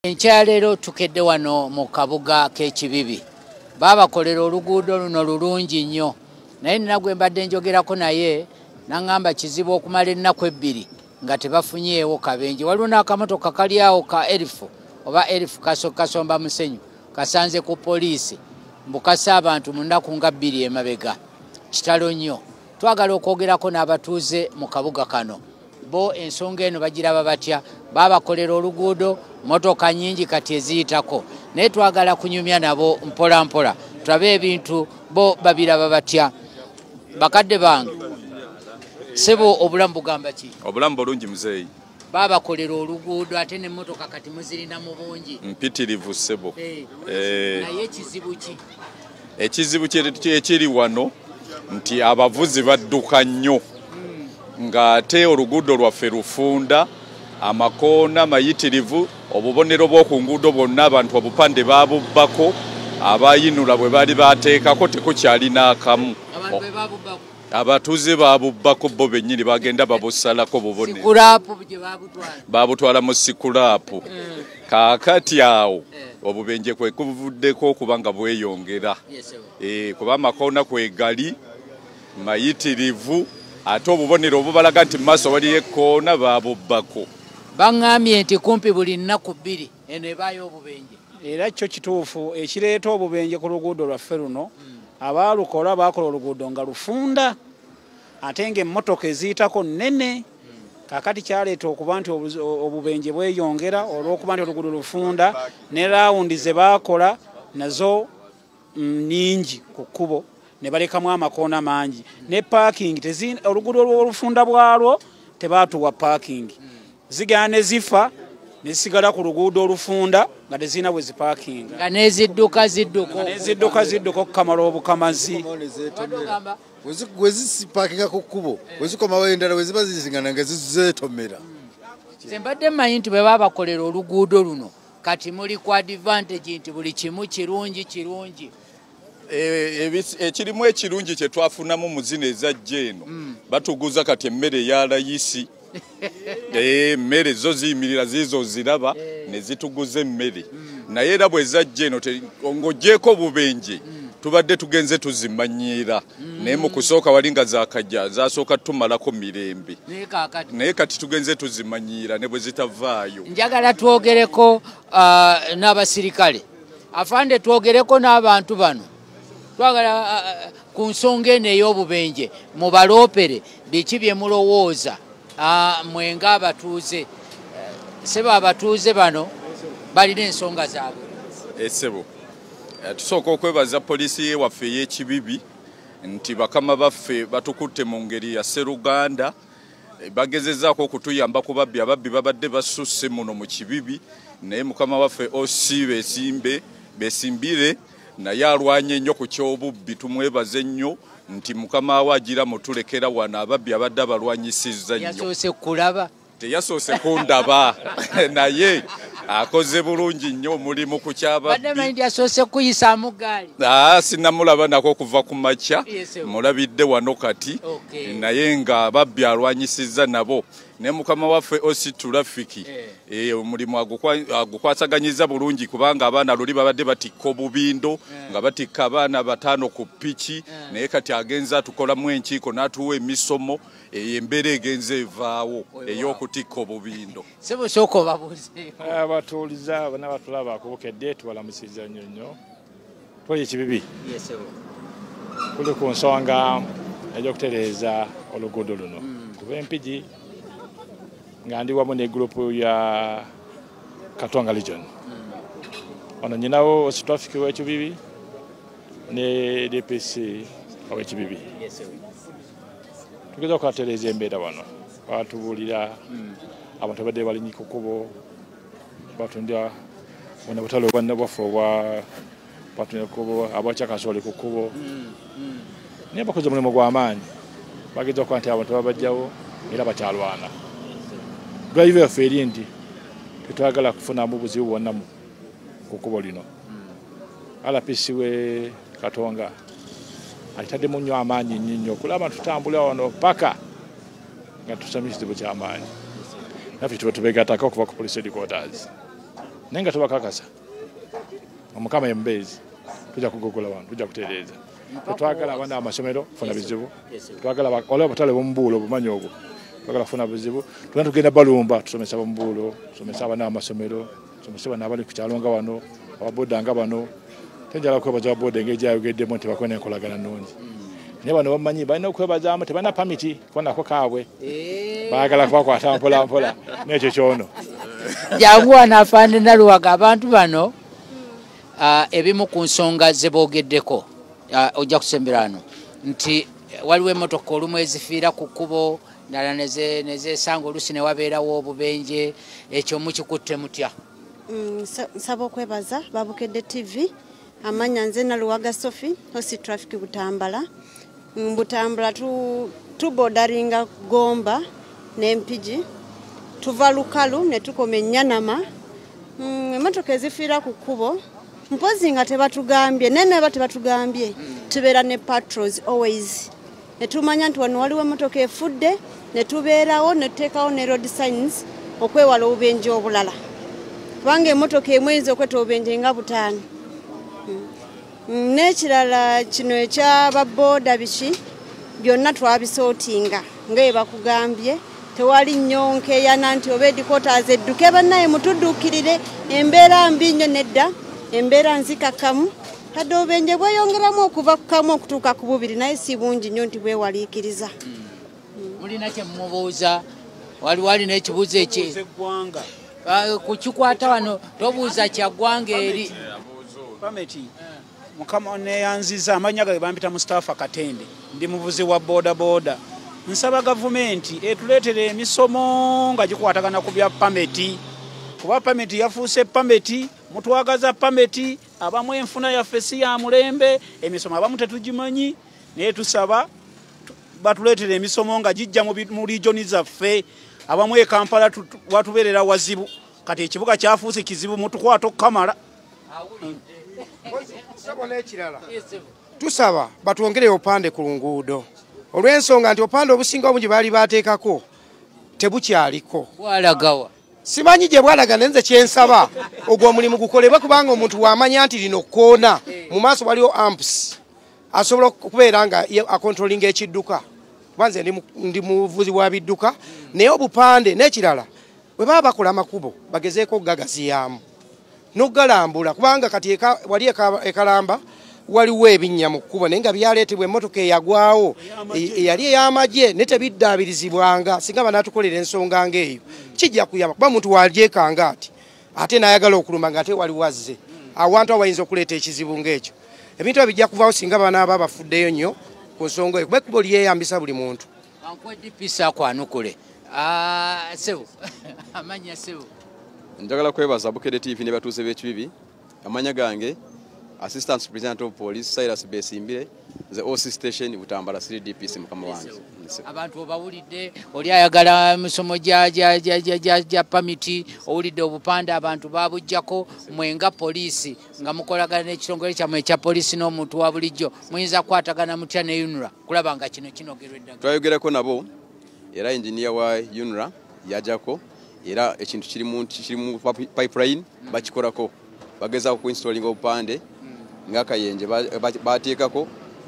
Enkyalero tukedde wano mu kabuga k'Ekibibi. Babakolera oluguudo luno lulungi nnyo. Naye nina gwe mbadde njogerako naye n'angamba kizibu okumala ennaku ebbiri nga tebafunyeewo kabenje. Waliwo n'akamotoka kali awo ka Elfu oba Elfu kasomba musenyu kasanze ku poliisi mbukasa abantu mu nnaku nga bbiri emabega. Kitalo nnyo. Twagala okwogerako n'abatuuze mu kabuga kano. Bo ensonga eno bagiraba batya, babakolera oluguudo motoka nyingi kati eziyitako, naye twagala kunyumya nabo mpola mpola tulabe ebintu bo babiraba batya. Bakadde bange sebo obulamu bugamba ki? Obulamu bulungi muzeeyi. Babakolera oluguudo ate n'emmotoka kati muzirina mu bungi. Mpitirivu sebo. Naye ekizibu ki? Ekizibu ekiri wano nti abavuzi badduka nnyo. Nga ate oluguudo lwaffe lufunda amakoona mayitirivu, obubonero bw'oku nguudo bwonna abantu obupande babubbako, abayinula bwe bali bateekako tekukyali n'akamu. Abatuuze babubbako bo bennyini bagenda babusalako bubonero. Babutwala mu sikulaapu. Kaakati awo obubenje kwe kuvuddeko kubanga bweyongera. Kuba amakoona kwegali mayitirivu. Ate obubonero obubalaga nti maaso waliyo ekkoona babubbako. Baŋŋambye nti kumpi buli nnaku bbiri eno ebaayo obubenje. Era kyo kituufu ekireeta obubenje ku luguudo lwaffe luno, abaalukola baakola oluguudo nga lufunda ate ng'emmotoka eziyitako nnene. Kaakati kyaleeta okuba nti obubenje bweyongera olw'okuba nti oluguudo lufunda ne laawundi ze baakola nazo nnyingi ku kkubo. Ne balekamu amakoona mangi ne parking oluguudo olufunda bwalwo tebaatuwa parking. Zigana ne zifa ne zisigala ku luguudo olufunda nga tezirina bwe ziparkinga. Nga n'ezidduka okukamala obukamazi. Bwe zisiparkinga ku kkubo bwe zikomawo endala bwe ziba zizingana nga zizeetomera. Nze mbadde mmanyi nti bwe babakolera oluguudo luno kati muli ku advantage nti buli kimu kirungi. Ekirimu ekirungi kye twafunamu mu zino ezajja eno batuguza kati emmere ya layisi. Emmere zo ziyimirira ziizo ziraba ne zituguza emmere. Naye era bwe zajja eno ng'oggyeko bubenje tubadde tugenze tuzimanyiira. Naye mu kusooka wali nga zaakajja zasooka tumalako mirembe. Naye kati tugenze tuzimanyiira ne bwe zitavaayo. Njagala twogereko n'abasirikale. Afande twogereko n'abantu bano. Twagala ku nsonga eno ey'obubenje mubaloopere biki bye mulowooza mwenga abatuuze. Sebo abatuuze bano balina ensonga zaabwe. Sebo tusooka okwebaza poliisi y'ewaffe ey'Ekibibi nti bakama baffe batukutte mu ngeri ya Sseruganda, bagezezaako okutuyamba ku babbi. Ababbi babadde basusse muno mu Kibibi, naye mukama waffe OC besimbire naye alwanye nnyo ku ky'obubbi. Tumwebaze nnyo nti mukama we agira mutulekera wano ababbi abadde abalwanyisizza nnyo. Yasoose kulaba? Teyasoose kundaba naye akoze bulungi nnyo omulimu ku kyababbi. Badde manyi yasoose kuyisaamu gaali? Sinnamulaba nako kuva ku makya, mulabidde wano kati. Naye nga ababbi alwanyisizza nabo. Ne mukama waffe osi tulafiki omulimu agukwasaganyiza bulungi kubanga abaana luli babadde batikka obubindo nga batikka abaana bataano ku ppiki. Naye kati agenza atukolamu enkiiko n'atuwa emisomo embeera egenza evaawo ey'okutikka obubindo. Sebo sooka obabuuze. Abatuuliza bonna batulaba ku Bukedde tubalamusizza nnyo nnyo. Twali Ekibibi. Tuli ku nsonga ey'okutereeza oluguudo luno kuba empigi nga ndi wamu ne gurupu ya Katonga Region. Ono nyinawo osi traffic w'Ekibibi ne DPC w'Ekibibi. Tugeza okubatereeza embeera wano. Batubuulira abantu abadde balinnya ku kkubo, batunda bonna butale obwanna bwaffe obwa batunda ku kkubo, abakyakasoole ku kkubo. Naye bakoze omulimu gw'amaanyi. Bageza okuba nti abantu babajjawo era bakyalwana. Drive yaffe eri nti tetwagala kufunamu buzibu bwonna ku kkubo lino. RPC we Katonga alitaddemu nnyo amaanyi nnyo kulaba tutambula wano paka nga tusamye ekizibu ky'amaanyi. Naffe tuba tubeegattako okuva ku police headquarters. naye nga tubakakasa omukama embeezi tujja kugogola wano tujja kutereeza tetwagala abaana amasomero kufuna bizibu twagala waliwo abatale bomubuulo obumanyi obwo twagala kufuna bizibu tuna tugenda balumba tusomesa bomubuulo tusomesa abaana amasomero tusomesa bana abali ku kyalo nga wano ababoda nga bano tenjala kwebaza ababoda engeri gyayogeddemu nti bakwena enkolagana nnungi naye bano bamanyi balina okwebazaamu tebalina pamiti kufanako kaabwe baagala kubakwata mpola mpola nekyo kyono jangu wanafaanana luwaga abantu bano ebimu ku nsonga ze boogeddeko ojja kusembera wano nti waliwo emmotoka olumu ezifiira ku kkubo ndala nezesanga oluusi ne wabeerawo obubenje ekyo mukikutte mutya nsaba okwebaza Bukedde TV amanya nze Naluwaga Sophie hosi traffic Butambala Butambala tubodaringa Gomba n'Empigi tuva Lukalu ne tukoma Nyanama emmotoka ezifiira ku kkubo mpozi nga tebatugambye nene tebatugambye tubeera ne patrols always ne tumanya nti wano waliwo emmotoka efudde ne tubeerawo ne tuteekawo ne road signs okwewala obubenje obulala kubanga emmotoka emu eyinza okweta obubenje nga 5 n'ekirala kino ekyababoda biki byonna twabisootinga nga bwe bakugambye tewali nnyonkeeyana nti oba edikotas edduke bannaye mutudduukirire embeera mbi nnyo nedda embeera nzikakamu kadde obubenje bweyongeramu okuva ku kamu okutuuka ku bubiri naye si bungi nnyo nti bwewaliikiriza mulina kyemubuuza wali n'ekibuuzo eggwanga ku kikwata wano tobuuza kyaggwanga eri pameti mukama neyanziza amanya ge bampita Mustafa Katende ndi muvuzi wa boda boda nsaba gavumenti etuleetere emisomo nga gikwatagana ku bya pameti kuba pameti yafuuse pameti mutwagaza pameti abamu enfuna yaffe si ya mulembe emisomo abamu tetugimanyi naye tusaba batuleetere emisomo nga gijja mu regioni zaffe abamu e Kampala watubeerera wazibu kati ekibuga kyafuuse kizibu mutukwata okukamala tusaba batwongere opande ku luguudo olw'ensonga nti opande obusinga obungi baali bateekako tebukyaliko bwalagawa simanyi gye bwalaga nenze kyensaba ogwo omulimu gukolebwe kubanga omuntu wamanya nti lino koona mu maaso waliwo amps asobola okubeera nga akontrolinga ekidduka kubanze ndi muvuzi wa bidduka naye obupande n'ekirala bwe baba bakola amakubo bagezeeko okugagaziyamu n'okugalambula kubanga kati wali ekalamba waliwo ebinnya mu kkubo naye nga byaleetebwa emmotoka eyagwawo eyali ey'amagye ne tebiddaabirizibwanga singa banaatukolera ensonga ng'eyo kijja kuyamba kuba muntu walyekanga ati ate n'ayagala okuluma nga ate waliwo azze awantu awayinza okuleeta ekizibu ng'ekyo ebintu ebijja kuvaawo singa banaaba bafuddeyo nnyo ku nsonga eyo kuba ekkubo lyeyambisa buli muntu ankwedipisa akwanukule sebu amanya sebu njagala kwebaza Bukedde TV ne batuuze b'ekibibi amanya gange Assistant Superintendent of Police Cyrus Besimbire the OC station Butambala 3DPC mukama wange abantu obawulidde oli ayagala misomo gya pamiti owulidde obupande abantu babujjako mwenga poliisi nga mukolagana n'ekitongole kyammwe ekya poliisi n'omuntu wa bulijjo muyinza kukwatagana mutya ne UNRA kulaba nga kino kinogerwa eddagala twayogerako nabo era engineer wa UNRA yajjako era ekintu kiri mu pipeline bakikolako bagezaako kuinstallinga obupande ng'akayenje bateekako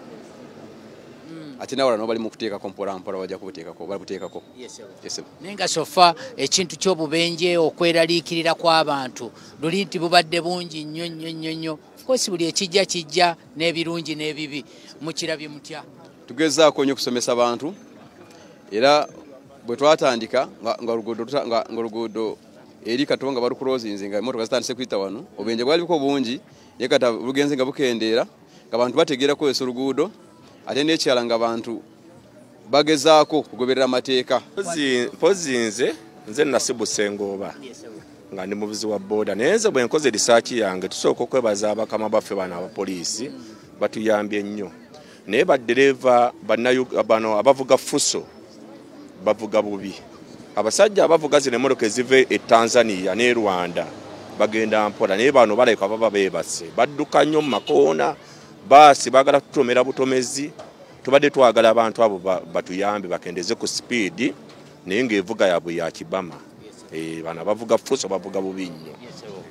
ate nawala no bali mu kuteekako mpolampola bajja kubuteekako balibuteekako naye nga sofa ekintu ky'obubenje okweraliikirira kw'abantu luli nti bubadde bungi nnyo kosi buli ekijja n'ebirungi n'ebibi mukirabye mutya tugezaako nnyo okusomesa abantu era bwe twatandika nga oluguudo eri katoba nga balukulozinze nga emmotoka zitandise kuyita wano obubenje bwaliko bungi naye kati lugenze nga bukendeera nga abantu bategeera kukozesa oluguudo ate n'ekyala nga abantu bagezaako kugoberera amateeka mpozi nze nasibuse ngooba nga ndi muvuzi wa booda naye nze bwe nkoze risaaki yange tusooka okwebaza abakama baffe bano abapoliisi batuyambye nnyo naye baddereeva bano abavuga fuso bavuga bubi abasajja abavuga zino emmotoka eziva e Tanzania ne Rwanda bagenda mpola naye bano balabika baba beebase badduka nnyo mu makoona baasi baagala tutomera butomezi tubadde twagala abantu abo batuyambe bakendeze ku sipiidi naye ng'evuga yaabwe ya kibama bano abavuga fuso bavuga bubi nnyo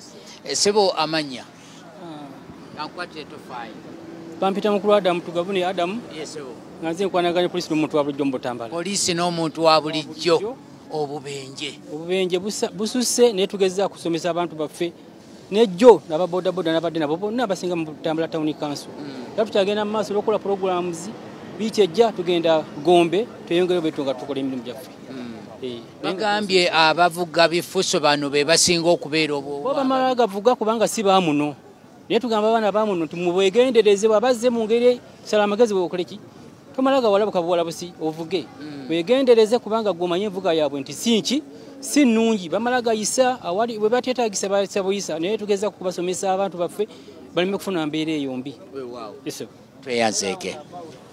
Sebo amanya. Kankwate tofai. Bampita mukulu Adamu tugabune Adamu. Yes sebo. Nganze nkwanaganya police n'omuntu wa bulijjo mu Butambala. Police n'omuntu wa bulijjo. Obubenje. Obubenje bususse ne tugeza kusomesa abantu baffe. Nejjo naba boda boda nabadde nabo bonna basinga mu Butambala Town Council. Tutagenda mu maaso lokola programs bikyejja tugenda Gombe tweyongere betunga tukola emirimu gyaffe. Ngambye abavuga bifuso bano be basinga okubeera obwo. Bo bamala gavuga kubanga si baamuno. Naye tugamba abaana baamuno tumubwegendereze babazze mu ngeri salamagezi bwokoleki. Tomalaga walabuka bwalabusi ovuge. Wegendereze kubanga gomanye envuga yaabwe nti sinki si nnungi bamalaga yisa awali bwe bateetagisa basabuyisa naye tugeza kubasomesa abantu baffe balime kufuna mbeera eyombi. Tweyanzeeke.